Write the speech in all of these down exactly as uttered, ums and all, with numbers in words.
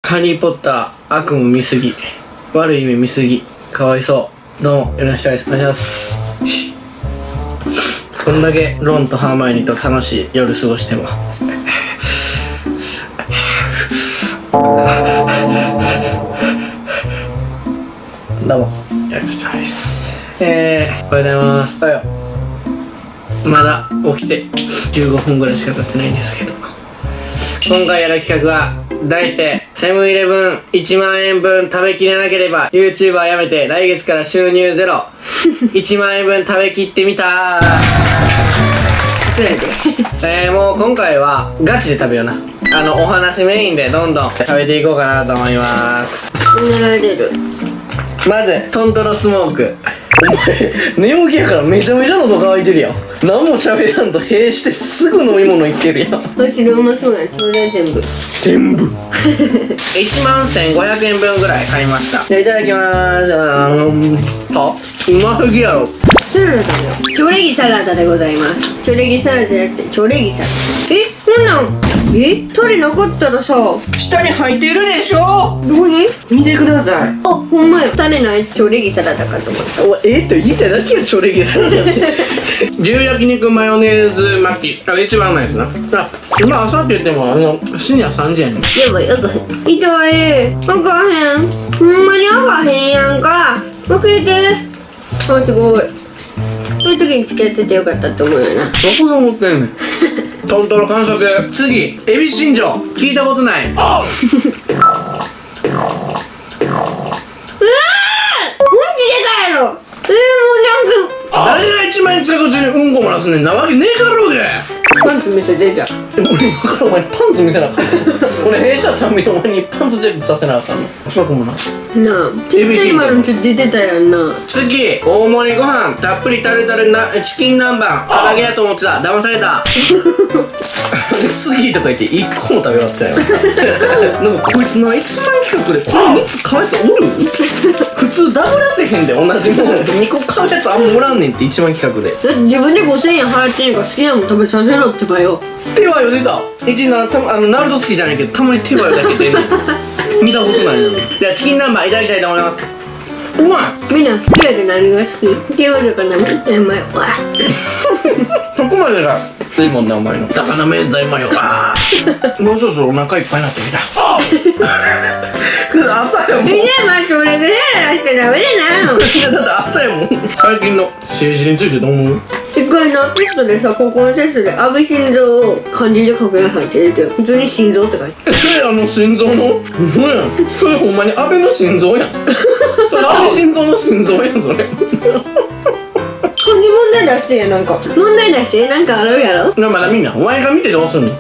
ハリーポッター悪夢見すぎ、悪い夢見すぎ、かわいそう。どうもよろしくお願いします。こんだけロンとハーマイオニーと楽しい夜過ごしてもどうもよろしくお願いします。えー、おはようございます。おはよう。まだ起きてじゅうごふんぐらいしか経ってないんですけど、今回やる企画は題してセブンイレブンいちまんえんぶん食べきれなければ YouTuber やめて来月から収入ゼロいちまんえんぶん食べきってみたーえー、もう今回はガチで食べような。あのお話メインでどんどん食べていこうかなと思います。 狙えれる。 まずトントロスモーク。お前寝起きやからめちゃめちゃ喉乾いてるやん。何も喋らんと閉してすぐ飲み物いってるやん。 私でうまそうなやつで全部全部いちまんせんごひゃくえんぶんぐらい買いました。じゃあいただきまーす。あのー、あうますぎやろ。 サラダだよ。チョレギサラダでございます。チョレギサラダじゃなくてチョレギサラダ。え、こんなんえタレなかったらさ下に入ってるでしょ。 どこに見てください。 あ、ほんまよ。タレないチョレギサラダかと思った。 おえって言いたいだけや。チョレギサラダって牛焼肉マヨネーズ巻き、あれ一番うまいやつな。あ今朝って言ってもあの深夜さんじやねん。 やばい、あかへん。痛い。あかへん。ほんまにあかへんやんか。分けて。あ、すごい。そういう時に付き合っててよかったって思うよな。 どこで思ってんねんトントロ完食。次エビ新庄、聞いたことない。あっうんちでかやろ。えー、もうなんか誰が一万円使う中にうんこ漏らすねんなわけねえだろうが。 パンツ見せてじゃん。 俺今からお前パンツ見せなあかんの俺弊社ちゃんみにお前にパンツチェックさせなあかんの。そこもななあ、絶対今のちょっと出てたやんな。 次大盛りご飯たっぷりタルタルなチキン南蛮唐揚げやと思ってた。騙された次とか言っていっこも食べ終わったよなんかこいつないちまん企画でこれみっつ買うやつおる普通ダブらせへんで同じもんにこ買うやつあんまおらんねんっていちまん企画で。 だって自分でごせんえん払ってんから好きなもん食べさせろってばよ。 手羽よ出た。一なたあのナルト好きじゃないけどたまに手羽よだけ出んの見たことないの。じゃあチキン南蛮いただきたいと思います。うまい。 みんな好きやで何が好き手羽とか何がうまいわそこまでがいいもんなお前の魚明太マヨ。ああもうそろそろお腹いっぱいになってきた朝やもん。 みんなまあそれぐらいしか食べれないの。 いやだって朝やもん。最近の政治についてどう思う？ 一回なテストでさ、高校のテストで安倍晋三を漢字で書くやん入ってるけど普通に心臓って書いてえあの心臓のほんまやん。それほんまに安倍の心臓やんそれ安倍心臓の心臓やんそれ漢字問題出してやなんか問題出してなんかあるやろ。 なまだみんなお前が見てどうすんの。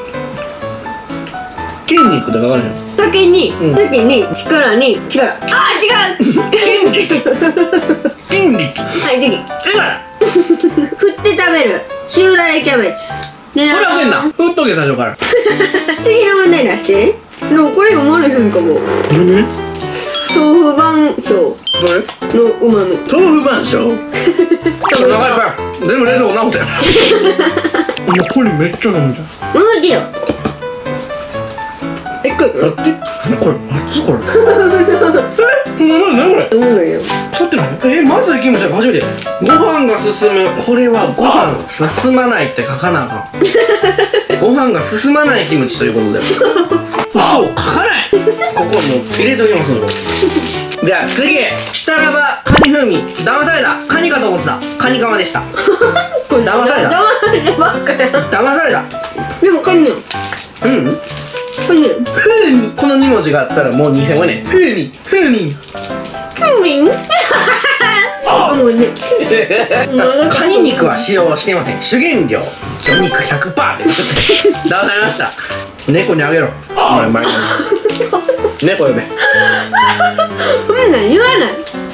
筋肉って書かれへん。 竹に、 うん、 竹に力に力。あー違う筋肉筋肉はい次力振って食べる塩だれキャベツでこれはせんな。振っとけ最初から次の問題出してでもこれ読まれへんかも。 何豆腐板醤どれのうまみ。 豆腐板醤お腹いっぱい全部冷蔵庫直せもうこれめっちゃ飲むじゃん。 うまいよ。えっこいこっちこれあっちこれえ何何これうまいよ。 使ってないえまずいキムチは初めて。ご飯が進む。これはご飯進まないって書かなあかんご飯が進まないキムチということで嘘書かないここもう入れときますじゃあ次したらばカニ風味。騙された。カニかと思ってた。カニカマでした騙された。 騙されてばっかや。 騙された。 でもカニよ。 うんカニよ。 風味このに文字があったらもうにせんごねん。風味風味ふみんもうねカニ肉は使用していません。主原料魚肉 ひゃくパーセント で騙されました。猫にあげろ。お前前に猫呼べ。 そんなん言わない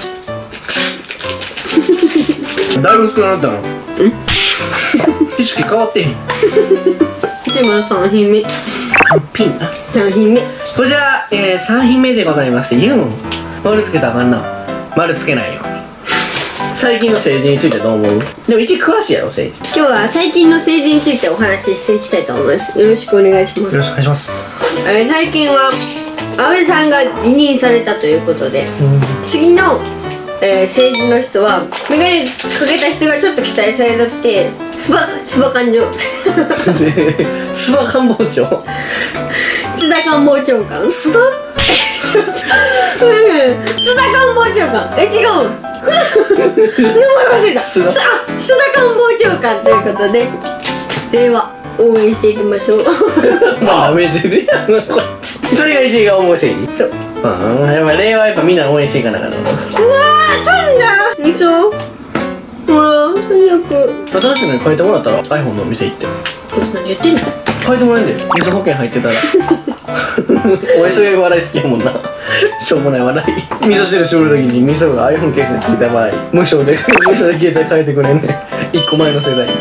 だいぶ少なくなったな。意識変わってへん。 でもさん品目ピンなさん品目こちら、えー、さん品目でございます。ユン丸つけたらあかんな。丸つけないように。最近の政治についてどう思う？でも一詳しいやろ政治。 今日は最近の政治についてお話ししていきたいと思います。よろしくお願いします。 よろしくお願いします。 えー、最近は安倍さんが辞任されたということで、次の、えー、政治の人はメガネかけた人がちょっと期待されたってスパスパ官僚スパ官房長津田官房長官津田うん津田官房長官え違う名前忘れた須田すあ須田官房長官ということで令和応援していきましょうまあ舐めてるやんこいつそれが一位が思いせいそううんやっぱ令和はやっぱみんな応援していかなかったうわー飛んだ味噌ほら最悪新しいのに変えてもらったら iPhone の店行ってどうしたの言ってんの変えてもらえんで味噌保険入ってたら俺そういう笑い好きやもんなしょうもない笑い味噌汁絞るときに味噌が iPhone ケースについた場合無償で無償で携帯変えてくれんねんいっこまえの世代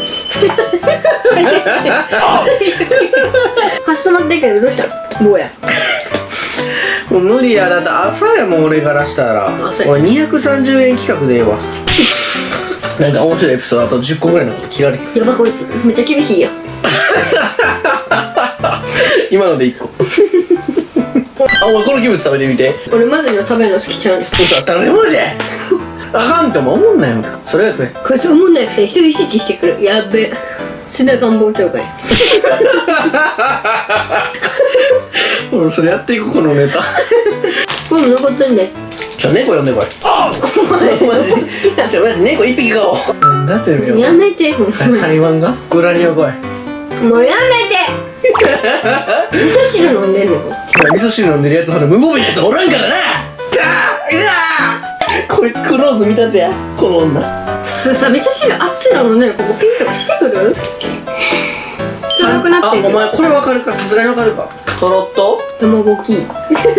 発止まってんけどどうした坊やもう無理やだって朝やもん俺からしたら朝や俺にひゃくさんじゅうえん企画でええわなんか面白いエピソードあとじゅっこぐらいのこと切られへんやばこいつめっちゃ厳しいやん今のでいっこあ、お前このキムチ食べてみて俺まずいの食べるの好きちゃうねん嘘頼むじゃあかんっても思んないよそれが食えこいつ思んないくせに一人指示してくるやっべ須田官房長官や俺それやっていくこのネタこれも残ってんでちょ猫呼んでこいあっマジ好きだちょマジ猫一匹買おうなんだってよやめてほんまに台湾が裏には来いもうやめて味噌汁飲んでんの味噌汁飲んでるやつほら無防備なやつおらんからなだーうわーこいつクローズ見たってやこの女普通さ味噌汁あっちなのねここピンとかしてくる辛くなってるあお前これわかるかさすがにわかるかとろっと卵キー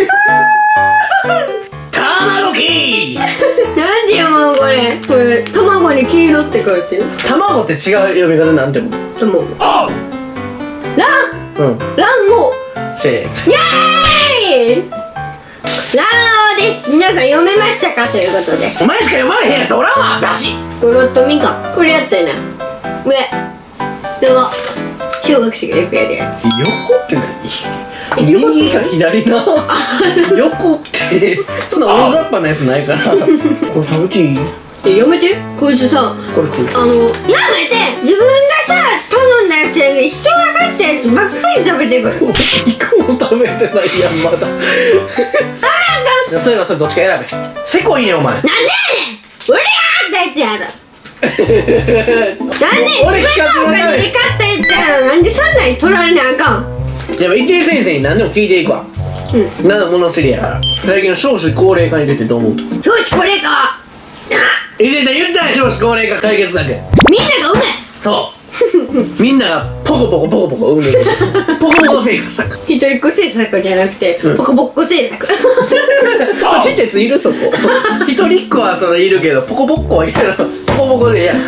卵キーなんでよもうこれこれ卵に黄色って書いてる卵って違う呼び方なんても卵あラうんン卵黄せーイエーイ卵黄です皆さん読めましたかということでお前しか読まれへんやつおらんわバシゴロッとみかんこれやったよな上横小学生がよくやるやつ横って何右か左な横ってそんな大雑把なやつないからこれ食べていいえやめてこいつさこれ食うあのやめて自分がさ頼んだやつやけど人が買ったやつばっかり食べてくる一個も食べてないやんまだじゃあそれがそれどっちか選べせこいねお前なんでやねん俺が買ったやつやろなんで自分のお金で買ったやつやろなんでそんなに取られなあかんやっぱ一定先生に何でも聞いていくわうん何でも物知りやから最近の少子高齢化についてどう思うよしこれか言ってた言ったね少子高齢化解決策みんながうめそうみんながポコポコポコポコ産んでるポコポコ生活策一人っ子政策じゃなくて、 うんポコポコ政策あちっちゃいやついるそこ一人っ子はそれいるけどポコポコはいるポコポコでええやん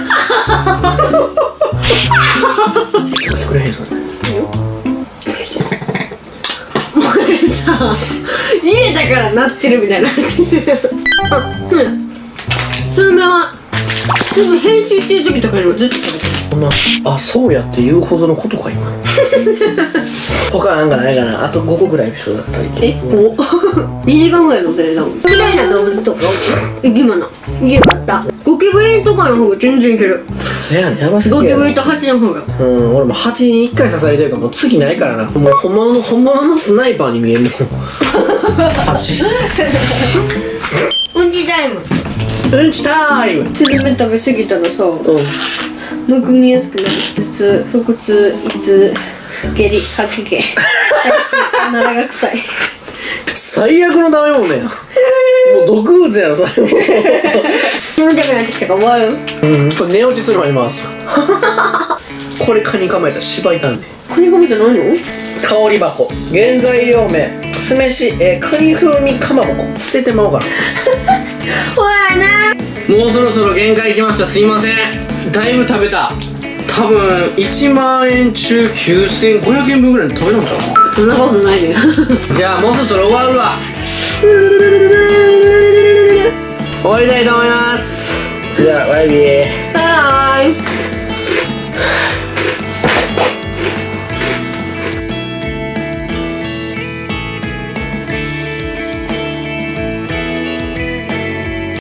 作れへんそれさ入れたからなってるみたいなあうんそのままでも編集してる時とかにもずっと食べてるそんなあそうやって言うほどのことか今他なんかないかなあとごこぐらいエピソードだったらいけえおにじかんぐらいのベレだもん嫌いな動物とか生き物家があったゴキブリとかの方が全然いけるそやねやばすぎるやろゴキブリとハチの方がうん俺もハチにいっかい刺されてるからもう次ないからなもう本物の本物のスナイパーに見えるもんハチうんちタイムうんちタイムスルメ食べ過ぎたらさうんむくみやすくなる頭痛腹痛胃痛下痢吐き気おならが臭い最悪の食べ物やもう毒物やろそれも眠たくなってきたから終わるうんこれ寝落ちするまで回すこれ蚊に構えたら芝居たんでカニカマじゃないの香り箱原材料名酢飯、えー、カニ風味かまぼこ捨ててまおうかなほらなもうそろそろ限界きましたすいませんだいぶ食べた多分いちまんえん中きゅうせんごひゃくえんぶんぐらい食べるんちゃうそんなことないねじゃあもうそろそろ終わるわ終わりたいと思いますじゃあバイビーはーい